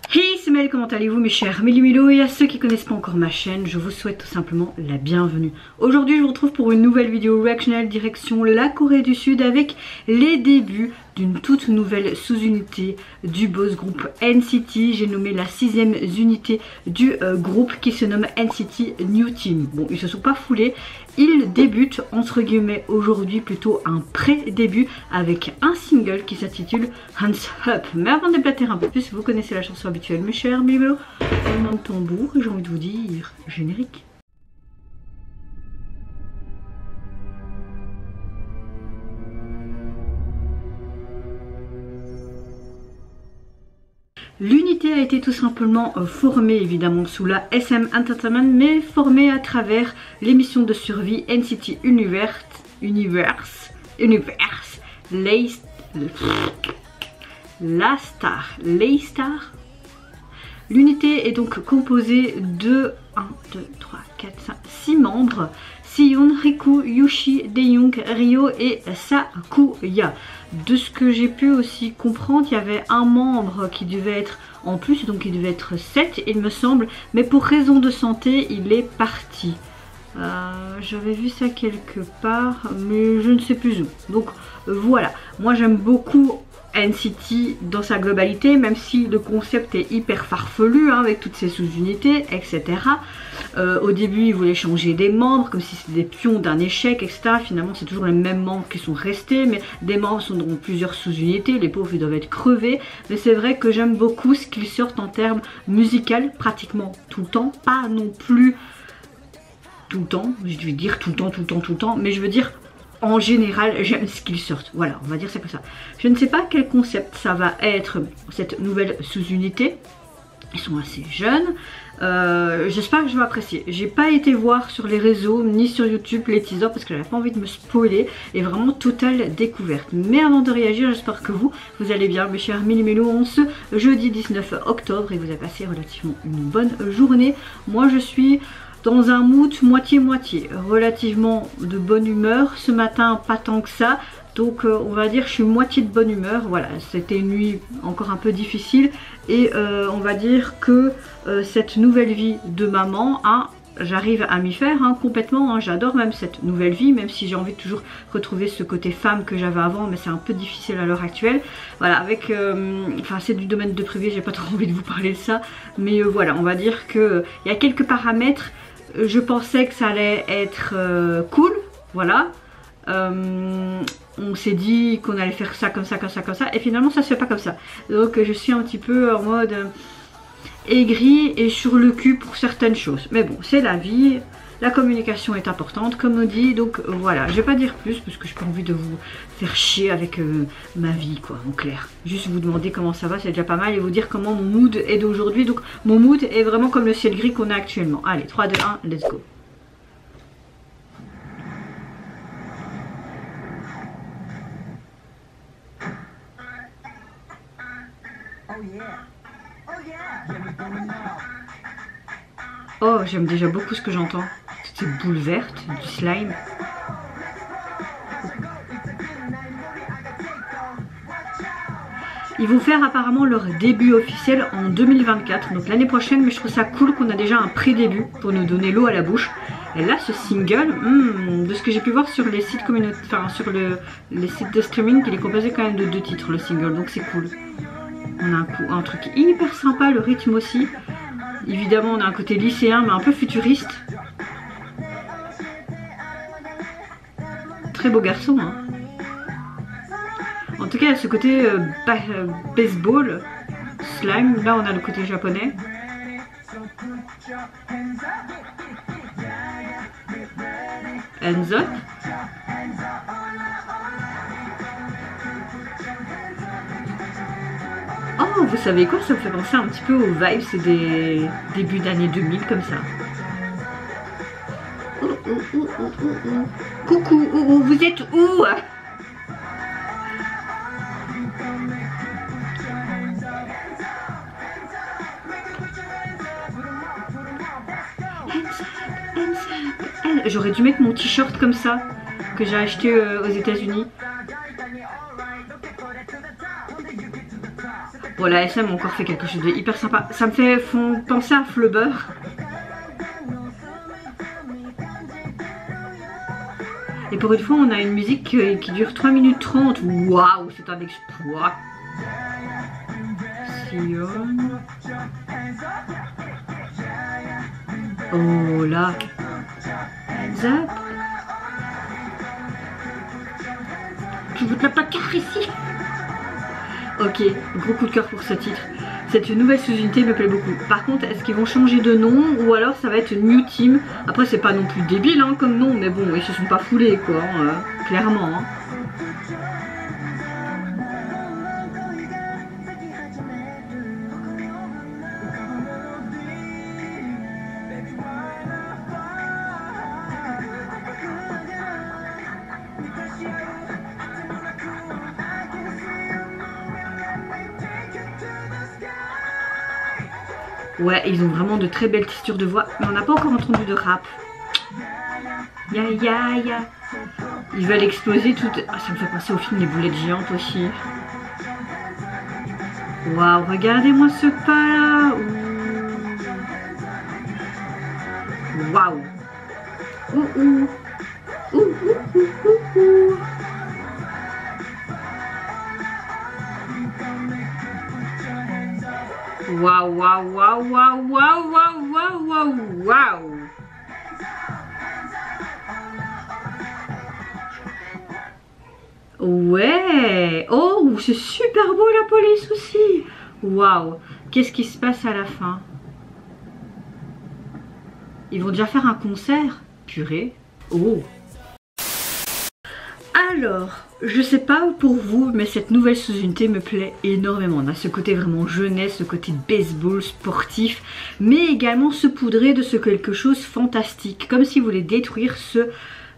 Hey, c'est Mel, comment allez-vous mes chers Méli-Mélo, et à ceux qui connaissent pas encore ma chaîne, je vous souhaite tout simplement la bienvenue. Aujourd'hui je vous retrouve pour une nouvelle vidéo reactionnelle direction la Corée du Sud avec les débuts d'une toute nouvelle sous-unité du boss groupe NCT. J'ai nommé la 6ème unité du groupe qui se nomme NCT New Team. Bon, ils se sont pas foulés, ils débutent entre guillemets aujourd'hui, plutôt un pré-début avec un single qui s'intitule Hands Up. Mais avant de déblater un peu plus, vous connaissez la chanson habituelle mes chers Méli-Mélo, roulement de tambour et j'ai envie de vous dire générique. L'unité a été tout simplement formée évidemment sous la SM Entertainment, mais formée à travers l'émission de survie NCT Universe, La Star. L'unité est donc composée de 1, 2, 3, 4, 5, 6 membres. Siyoon, Riku, Yushi, Daeyoung, Ryo et Sakuya. De ce que j'ai pu aussi comprendre, il y avait un membre qui devait être en plus, donc il devait être 7 il me semble, mais pour raison de santé il est parti. J'avais vu ça quelque part, mais je ne sais plus où. Donc voilà, moi j'aime beaucoup NCT dans sa globalité, même si le concept est hyper farfelu hein, avec toutes ces sous-unités, etc. Au début, ils voulaient changer des membres, comme si c'était des pions d'un échec, etc. Finalement, c'est toujours les mêmes membres qui sont restés, mais des membres sont dans plusieurs sous-unités. Les pauvres, ils doivent être crevés. Mais c'est vrai que j'aime beaucoup ce qu'ils sortent en termes musical, pratiquement tout le temps. Pas non plus tout le temps, je vais dire tout le temps, mais je veux dire en général j'aime ce qu'ils sortent, voilà on va dire c'est comme ça. Je ne sais pas quel concept ça va être cette nouvelle sous-unité, ils sont assez jeunes, j'espère que je vais apprécier. J'ai pas été voir sur les réseaux ni sur YouTube les teasers parce que j'avais pas envie de me spoiler, et vraiment totale découverte. Mais avant de réagir, j'espère que vous allez bien mes chers Méli-Mélo. On ce jeudi 19 octobre et vous avez passé relativement une bonne journée. Moi je suis dans un mood moitié-moitié, relativement de bonne humeur. Ce matin, pas tant que ça. Donc on va dire je suis moitié de bonne humeur. Voilà, c'était une nuit encore un peu difficile. Et on va dire que cette nouvelle vie de maman, hein, j'arrive à m'y faire hein, complètement. Hein, j'adore même cette nouvelle vie, même si j'ai envie de toujours retrouver ce côté femme que j'avais avant. Mais c'est un peu difficile à l'heure actuelle. Voilà, avec... enfin c'est du domaine de privé, j'ai pas trop envie de vous parler de ça. Mais voilà, on va dire qu'il y a quelques paramètres. Je pensais que ça allait être cool, voilà. On s'est dit qu'on allait faire ça comme ça, et finalement ça se fait pas comme ça. Donc je suis un petit peu en mode aigrie et sur le cul pour certaines choses. Mais bon, c'est la vie, la communication est importante comme on dit, donc voilà. Je vais pas dire plus parce que j'ai pas envie de vous faire chier avec ma vie quoi, en clair. Juste vous demander comment ça va, c'est déjà pas mal, et vous dire comment mon mood est d'aujourd'hui. Donc mon mood est vraiment comme le ciel gris qu'on a actuellement. Allez, 3, 2, 1, let's go. Oh, j'aime déjà beaucoup ce que j'entends. Toutes ces boules vertes, du slime. Ils vont faire apparemment leur début officiel en 2024, donc l'année prochaine, mais je trouve ça cool qu'on a déjà un pré-début pour nous donner l'eau à la bouche. Et là, ce single, de ce que j'ai pu voir sur les sites communautaires, enfin sur les sites de streaming, il est composé quand même de 2 titres le single, donc c'est cool. On a un truc hyper sympa, le rythme aussi. Évidemment, on a un côté lycéen, mais un peu futuriste. Très beau garçon, hein. En tout cas, ce côté baseball, slime. Là, on a le côté japonais. Hands up. Oh, vous savez quoi? Ça me fait penser un petit peu aux vibes, c'est des débuts d'année 2000 comme ça. Coucou, vous êtes où? J'aurais dû mettre mon t-shirt comme ça que j'ai acheté aux États-Unis. Bon, la SM a encore fait quelque chose de hyper sympa. Ça me fait penser à Flubber. Et pour une fois, on a une musique qui dure 3 minutes 30. Waouh, c'est un exploit. Sion. Oh là. Hands up. Je vous tape pas car ici. Ok, gros coup de cœur pour ce titre. Cette nouvelle sous-unité me plaît beaucoup. Par contre, est-ce qu'ils vont changer de nom ou alors ça va être New Team? Après, c'est pas non plus débile hein, comme nom, mais bon, ils se sont pas foulés quoi, clairement. Hein. Ouais, ils ont vraiment de très belles textures de voix, mais on n'a pas encore entendu de rap. Ya ya ya. Ils veulent exploser tout. Ah, ça me fait penser au film Les Boulettes Géantes aussi. Waouh, regardez-moi ce pas là. Waouh. Ouh ouh. Ouh ouh ouh ouh. Waouh, waouh, waouh, waouh, waouh, waouh, waouh, waouh, waouh. Ouais. Oh, c'est super beau la police aussi. Waouh. Qu'est-ce qui se passe à la fin? Ils vont déjà faire un concert? Purée. Oh. Alors, je sais pas pour vous, mais cette nouvelle sous-unité me plaît énormément. On a ce côté vraiment jeunesse, ce côté baseball, sportif, mais également se poudrer de ce quelque chose fantastique. Comme s'ils voulaient détruire ce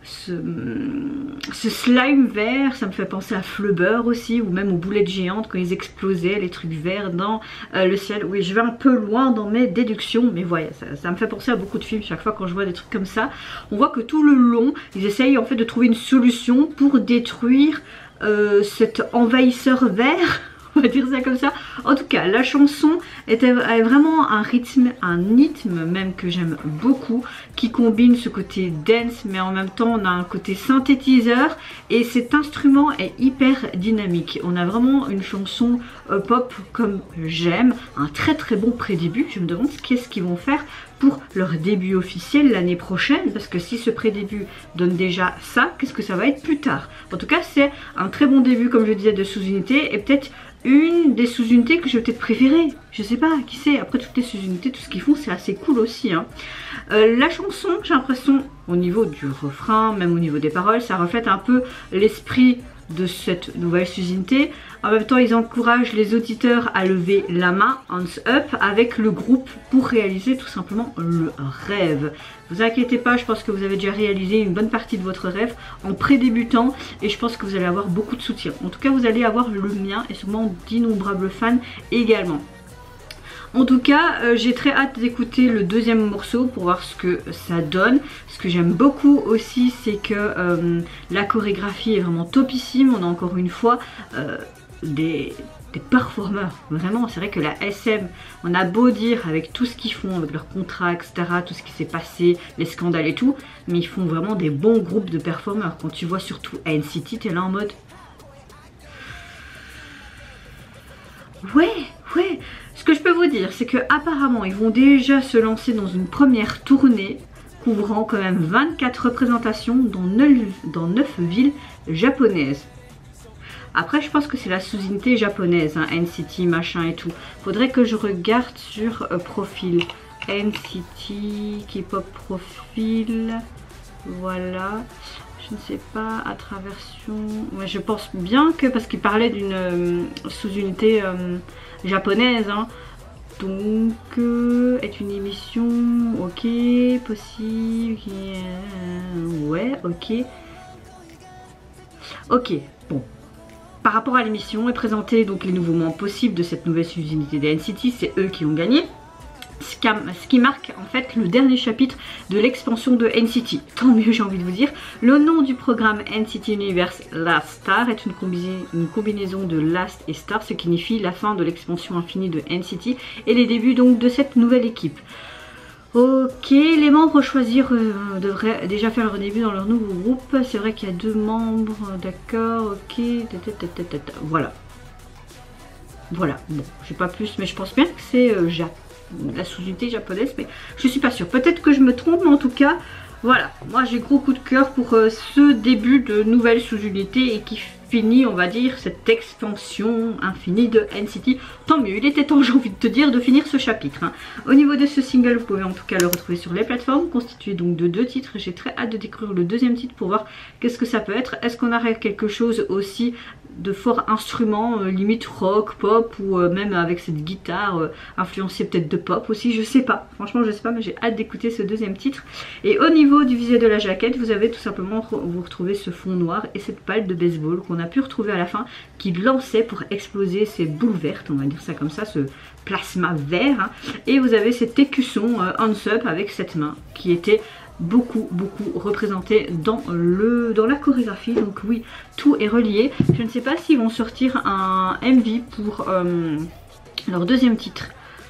slime vert. Ça me fait penser à Flubber aussi, ou même aux boulettes géantes quand ils explosaient, les trucs verts dans le ciel. Oui, je vais un peu loin dans mes déductions, mais voilà, ça me fait penser à beaucoup de films. Chaque fois quand je vois des trucs comme ça, on voit que tout le long, ils essayent en fait de trouver une solution pour détruire cet envahisseur vert. On va dire ça comme ça. En tout cas, la chanson a vraiment un rythme même que j'aime beaucoup, qui combine ce côté dance, mais en même temps on a un côté synthétiseur et cet instrument est hyper dynamique. On a vraiment une chanson pop comme j'aime, un très très bon pré-début. Je me demande qu'est-ce qu'ils vont faire pour leur début officiel l'année prochaine, parce que si ce pré-début donne déjà ça, qu'est-ce que ça va être plus tard? En tout cas, c'est un très bon début, comme je disais, de sous-unité, et peut-être une des sous-unités que je vais peut-être préférer. Je sais pas, qui sait. Après, toutes les sous-unités, tout ce qu'ils font, c'est assez cool aussi. Hein. La chanson, j'ai l'impression, au niveau du refrain, même au niveau des paroles, ça reflète un peu l'esprit de cette nouvelle sous-unité. En même temps, ils encouragent les auditeurs à lever la main, hands up, avec le groupe pour réaliser tout simplement le rêve. Vous inquiétez pas, je pense que vous avez déjà réalisé une bonne partie de votre rêve en pré-débutant et je pense que vous allez avoir beaucoup de soutien. En tout cas, vous allez avoir le mien et sûrement d'innombrables fans également. En tout cas, j'ai très hâte d'écouter le deuxième morceau pour voir ce que ça donne. Ce que j'aime beaucoup aussi, c'est que la chorégraphie est vraiment topissime. On a encore une fois des performeurs. Vraiment, c'est vrai que la SM, on a beau dire avec tout ce qu'ils font, avec leurs contrats, etc., tout ce qui s'est passé, les scandales et tout, mais ils font vraiment des bons groupes de performeurs. Quand tu vois surtout NCT, t'es là en mode... Ouais. Ce que je peux vous dire, c'est que apparemment ils vont déjà se lancer dans une première tournée couvrant quand même 24 représentations dans 9 villes japonaises. Après, je pense que c'est la sous-unité japonaise, hein, NCT, machin et tout. Faudrait que je regarde sur profil. NCT, K-pop profil. Voilà. Je ne sais pas, à traversion. Ouais, je pense bien que, parce qu'il parlait d'une sous-unité japonaise, hein. Donc, est une émission, ok, possible, ouais, ok. Ok, bon. Par rapport à l'émission, est présenté donc les nouveaux membres possibles de cette nouvelle sous-unité de NCT, c'est eux qui ont gagné. ce qui marque en fait le dernier chapitre de l'expansion de NCT. Tant mieux, j'ai envie de vous dire. Le nom du programme NCT Universe Last Star est une combinaison de Last et Star, ce qui signifie la fin de l'expansion infinie de NCT et les débuts donc de cette nouvelle équipe. Ok, les membres choisir devraient déjà faire leur début dans leur nouveau groupe. C'est vrai qu'il y a 2 membres, d'accord, ok, voilà. Voilà, bon, j'ai pas plus, mais je pense bien que c'est la sous-unité japonaise, mais je suis pas sûre. Peut-être que je me trompe, mais en tout cas, voilà. Moi, j'ai gros coup de cœur pour ce début de nouvelle sous-unité et qui finit, on va dire, cette expansion infinie de NCT. Tant mieux, il était temps, j'ai envie de te dire, de finir ce chapitre. Hein. Au niveau de ce single, vous pouvez en tout cas le retrouver sur les plateformes, constitué donc de 2 titres. J'ai très hâte de découvrir le deuxième titre pour voir qu'est-ce que ça peut être. Est-ce qu'on aurait quelque chose aussi de fort instrument, limite rock, pop, ou même avec cette guitare influencée peut-être de pop aussi, je sais pas. Franchement, je sais pas, mais j'ai hâte d'écouter ce deuxième titre. Et au niveau du visé de la jaquette, vous avez tout simplement, vous retrouvez ce fond noir et cette balle de baseball qu'on a pu retrouver à la fin, qui lançait pour exploser ces boules vertes, on va dire ça comme ça, ce plasma vert. Hein. Et vous avez cet écusson hands up avec cette main qui était beaucoup représenté dans la chorégraphie. Donc oui, tout est relié. Je ne sais pas s'ils vont sortir un MV pour leur deuxième titre.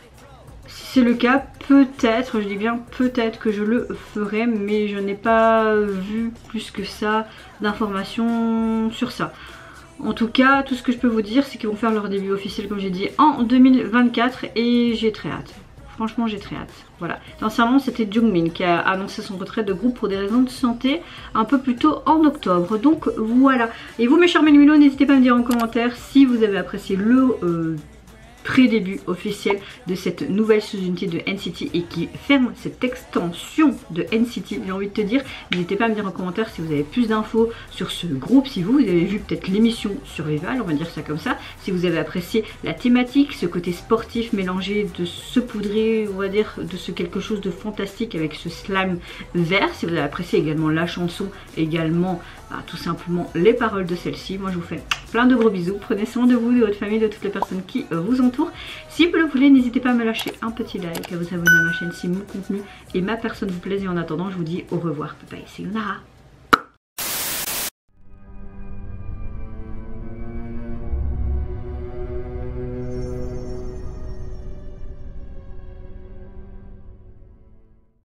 Si c'est le cas, peut-être, je dis bien peut-être que je le ferai, mais je n'ai pas vu plus que ça d'informations sur ça. En tout cas, tout ce que je peux vous dire, c'est qu'ils vont faire leur début officiel, comme j'ai dit, en 2024 et j'ai très hâte. Franchement, j'ai très hâte. Voilà. Sincèrement, c'était Jungmin qui a annoncé son retrait de groupe pour des raisons de santé un peu plus tôt en octobre. Donc voilà. Et vous, mes chers Méluminos, n'hésitez pas à me dire en commentaire si vous avez apprécié le pré-début officiel de cette nouvelle sous-unité de NCT et qui ferme cette extension de NCT, j'ai envie de te dire. N'hésitez pas à me dire en commentaire si vous avez plus d'infos sur ce groupe, si vous avez vu peut-être l'émission Survival, on va dire ça comme ça, si vous avez apprécié la thématique, ce côté sportif mélangé de saupoudré, on va dire, de ce quelque chose de fantastique avec ce slime vert, si vous avez apprécié également la chanson, également tout simplement les paroles de celle-ci. Moi je vous fais plein de gros bisous, prenez soin de vous, de votre famille, de toutes les personnes qui vous entourent. Si vous le voulez, n'hésitez pas à me lâcher un petit like, à vous abonner à ma chaîne si mon contenu et ma personne vous plaisent. Et en attendant, je vous dis au revoir, bye bye, sayonara.